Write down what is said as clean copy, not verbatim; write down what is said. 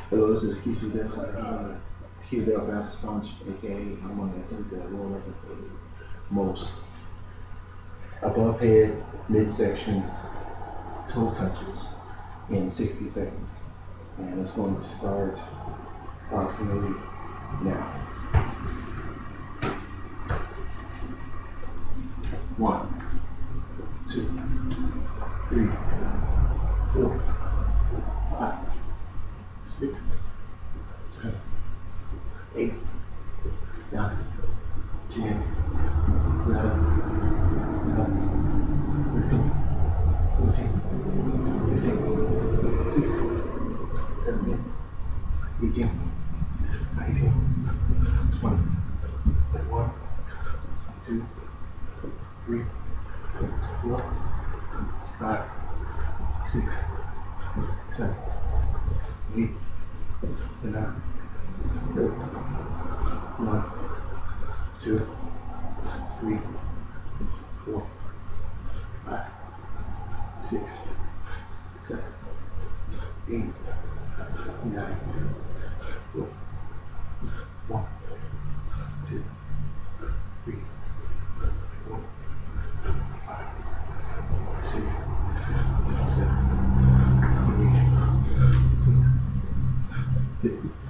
Hello, this is Keisha Def. Keisha Def Fast Sponge, aka I'm on the attempt at world record for the most above head, midsection, toe touches in 60 seconds. And it's going to start approximately now. 1, 2, 3, 4, 5, 6, 7, 8, 9, 10, 11, 13, 14, 15, 16, 17, 18, 19, 20, 21, 22, 3, 4, 5, 6, 7, 8, 9, 1, 2, 3, 4, 5, 6, 7, 8, 9, 1, 2, 3, 4, 5, 6, 7, 8, 50.